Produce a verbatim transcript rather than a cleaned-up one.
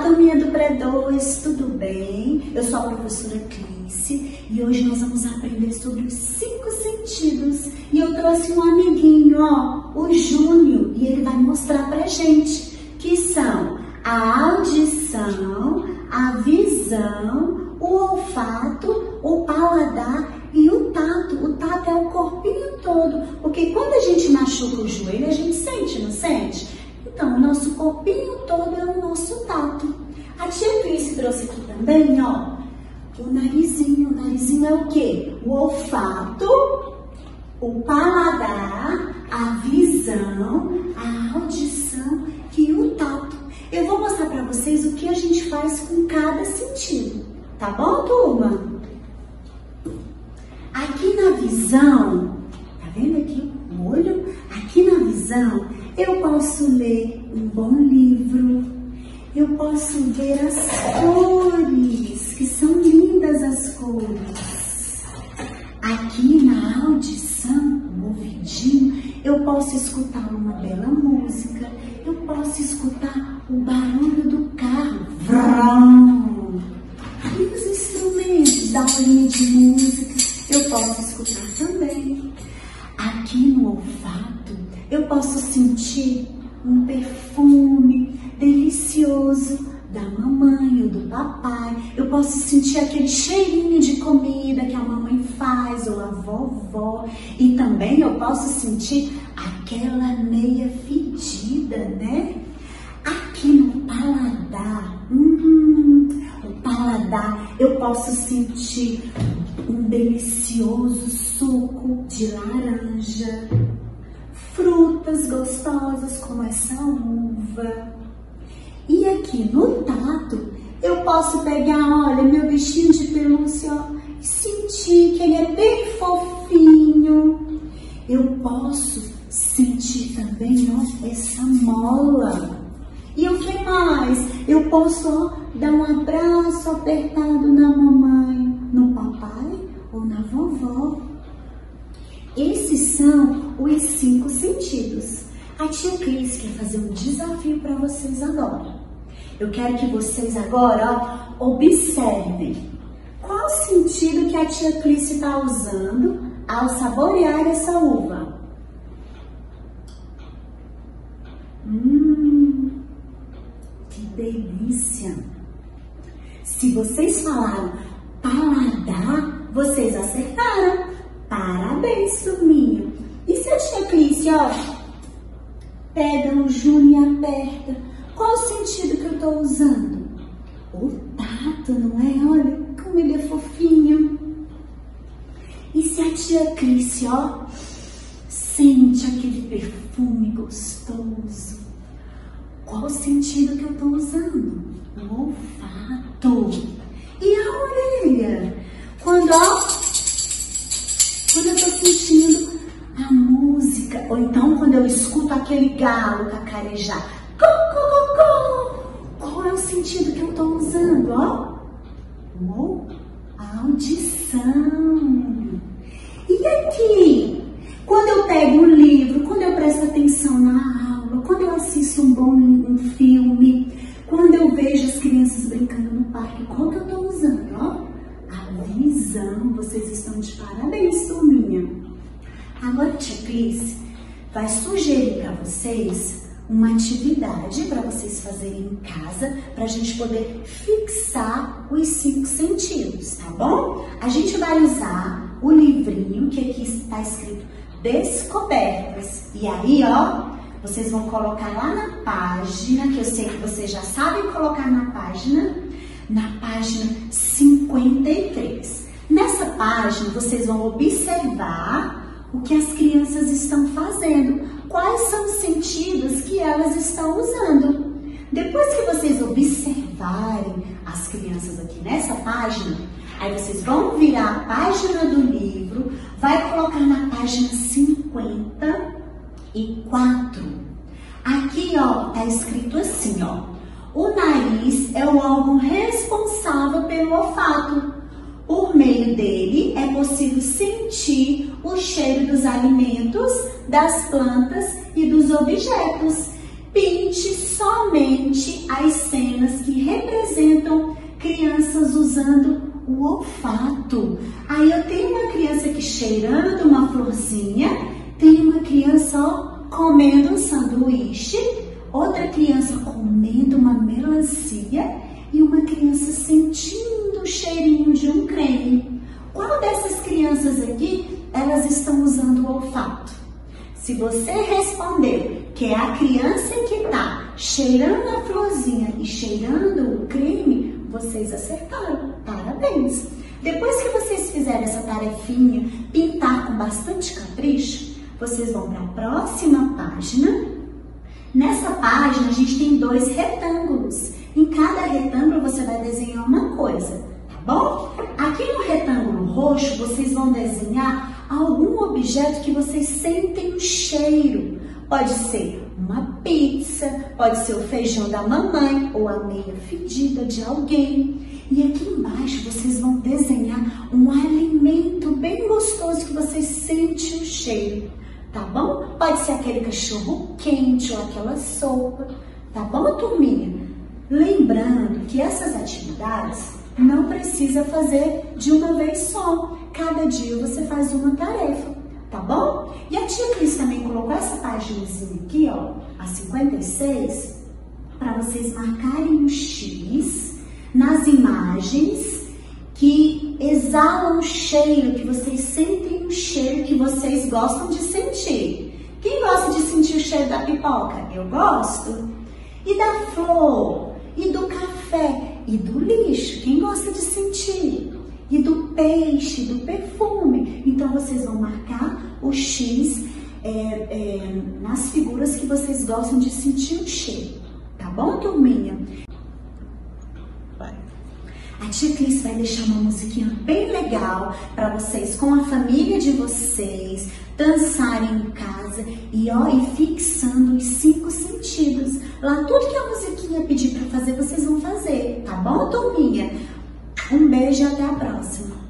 turminha do pré dois, tudo bem? Eu sou a professora Clícia e hoje nós vamos aprender sobre os cinco sentidos. E eu trouxe um amiguinho, ó, o Júnior, e ele vai mostrar pra gente que são a audição, a visão, o olfato, o paladar e o tato. O tato é o corpinho todo, porque quando a gente machuca o joelho, a gente sente, não sente? Então, o nosso corpinho todo é o nosso tato. A tia Cris trouxe aqui também, ó, o narizinho. O narizinho é o quê? O olfato, o paladar, a visão, a audição e o tato. Eu vou mostrar pra vocês o que a gente faz com cada sentido. Tá bom, turma? Aqui na visão, tá vendo aqui o olho? Aqui na visão, eu posso ler um bom livro, eu posso ver as cores, que são lindas as cores. Aqui na audição, o ouvidinho, eu posso escutar uma bela música, eu posso escutar o barulho do carro, vrão. E os instrumentos da aulinha de música, eu posso escutar também. Aqui no olfato, eu posso sentir um perfume delicioso da mamãe ou do papai. Eu posso sentir aquele cheirinho de comida que a mamãe faz ou a vovó. E também eu posso sentir aquela meia fedida, né? Aqui no paladar, hum, o paladar, eu posso sentir um delicioso suco de laranja, frutas gostosas como essa uva. E aqui no tato, eu posso pegar, olha, meu bichinho de pelúcia, ó, e sentir que ele é bem fofinho. Eu posso sentir também, ó, essa mola. E o que mais? Eu posso, ó, dar um abraço apertado na mamãe, no papai ou na vovó. Esses são os cinco sentidos. A tia Cris quer fazer um desafio para vocês agora. Eu quero que vocês agora, ó, observem qual o sentido que a tia Cris está usando ao saborear essa uva. Hum, que delícia! Se vocês falaram paladar, vocês acertaram. Parabéns, turminha. E se a tia Clícia, ó, pega o Júnior e aperta, qual o sentido que eu estou usando? O tato, não é? Olha como ele é fofinho. E se a tia Clícia, ó, sente aquele perfume gostoso, qual o sentido que eu estou usando? O olfato. E a orelha? Quando, ó, quando eu estou sentindo a música, ou então quando eu escuto aquele galo cacarejar, co, co, co, qual é o sentido que eu estou usando, ó? O audição. E aqui, quando eu pego um livro, quando eu presto atenção na aula, quando eu assisto um bom um filme, quando eu vejo as crianças brincando no parque, qual que eu estou usando, ó? A visão. Vocês estão de parabéns, turminha. Agora, tia Cris vai sugerir para vocês uma atividade para vocês fazerem em casa, para a gente poder fixar os cinco sentidos, tá bom? A gente vai usar o livrinho que aqui está escrito Descobertas. E aí, ó, vocês vão colocar lá na página, que eu sei que vocês já sabem colocar na página, na página cinquenta e três. Nessa página, vocês vão observar o que as crianças estão fazendo, quais são os sentidos que elas estão usando. Depois que vocês observarem as crianças aqui nessa página, aí vocês vão virar a página do livro, vai colocar na página cinquenta e quatro. Aqui, ó, tá escrito assim, ó. O nariz é o órgão responsável pelo olfato. Por meio dele é possível sentir o cheiro dos alimentos, das plantas e dos objetos. pinte somente as cenas que representam crianças usando o olfato. Aí eu tenho uma criança aqui cheirando uma florzinha, tem uma criança ó, comendo um sanduíche, outra criança comendo uma melancia e uma criança sentindo o cheirinho de um creme. Qual dessas crianças aqui, elas estão usando o olfato? Se você respondeu que é a criança que está cheirando a florzinha e cheirando o creme, vocês acertaram. Parabéns! Depois que vocês fizerem essa tarefinha, pintar com bastante capricho, vocês vão para a próxima página. Nessa página, a gente tem dois retângulos. Em cada retângulo, você vai desenhar uma coisa, tá bom? Aqui no retângulo roxo, vocês vão desenhar algum objeto que vocês sentem o cheiro. Pode ser uma pizza, pode ser o feijão da mamãe ou a meia fedida de alguém. E aqui embaixo vocês vão desenhar um alimento bem gostoso que vocês sentem o cheiro, tá bom? Pode ser aquele cachorro quente ou aquela sopa, tá bom, turminha? Lembrando que essas atividades não precisa fazer de uma vez só. Cada dia você faz uma tarefa, tá bom? E a tia Cris também colocou essa paginazinha aqui, ó, a cinquenta e seis, para vocês marcarem um X nas imagens que exalam o cheiro, que vocês sentem o cheiro que vocês gostam de sentir. Quem gosta de sentir o cheiro da pipoca? Eu gosto. E da flor? E do café? E do lixo? Quem gosta de sentir? E do peixe, do perfume? Então, vocês vão marcar o X é, é, nas figuras que vocês gostam de sentir o cheiro. Tá bom, turminha? A tia Cris vai deixar uma musiquinha bem legal para vocês, com a família de vocês, dançarem em casa e, ó, e fixando os cinco sentidos. Lá tudo que a musiquinha pedir para fazer, vocês vão fazer, tá bom, turminha? Um beijo e até a próxima.